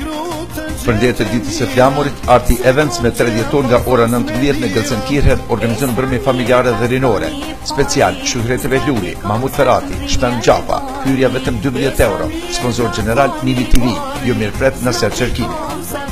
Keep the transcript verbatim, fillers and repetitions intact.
Përndet të ditës së flamurit, Arti Events me tre dhjetor nga ora nëntëmbëdhjetë në Gëllcenkirchen organizon mbrëmje familjare dhe rinore. Special, Shuhret Vehluli, Mahmud Ferati, Shpen Gjapa, hyrja vetëm dymbëdhjetë euro, sponsor general Mini T V, ju mirëpret në Ser Çerkini.